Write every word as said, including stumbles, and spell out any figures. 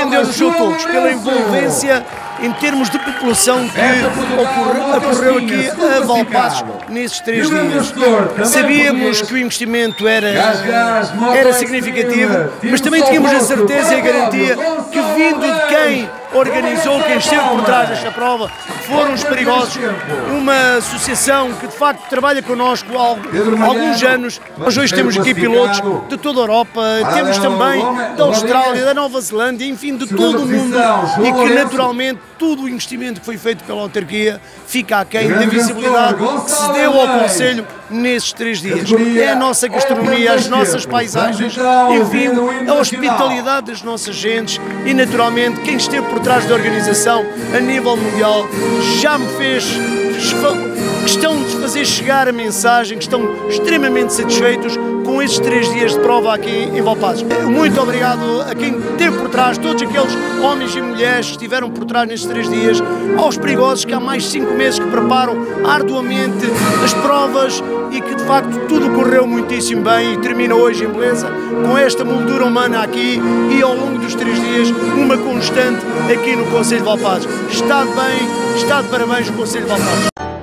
surpreendeu-nos a todos pela envolvência em termos de população que ocorreu, ocorreu aqui a Valpaços nesses três dias. Sabíamos que o investimento era, era significativo, mas também tínhamos a certeza e a garantia que, vindo de quem organizou, quem esteve por trás desta prova, foram os Perigosos, uma associação que de facto trabalha connosco há alguns anos. Nós hoje temos aqui pilotos de toda a Europa, temos também da Austrália, da Nova Zelândia, enfim, de todo o mundo, e que naturalmente todo o investimento que foi feito pela autarquia fica aquém da visibilidade que se deu ao Conselho nesses três dias. É a nossa gastronomia, as nossas paisagens, enfim, a hospitalidade das nossas gentes e naturalmente quem esteve por trás da organização a nível mundial já me fez questão de fazer chegar a mensagem que estão extremamente satisfeitos com estes três dias de prova aqui em Valpaços. Muito obrigado a quem esteve por trás, todos aqueles homens e mulheres que estiveram por trás nestes três dias, aos Perigosos que há mais de cinco meses que preparam arduamente as provas e que de facto tudo correu muitíssimo bem e termina hoje em beleza com esta moldura humana aqui e ao longo dos três dias uma constante aqui no Concelho de Valpaços. Está de bem, está de parabéns o Concelho de Valpaços.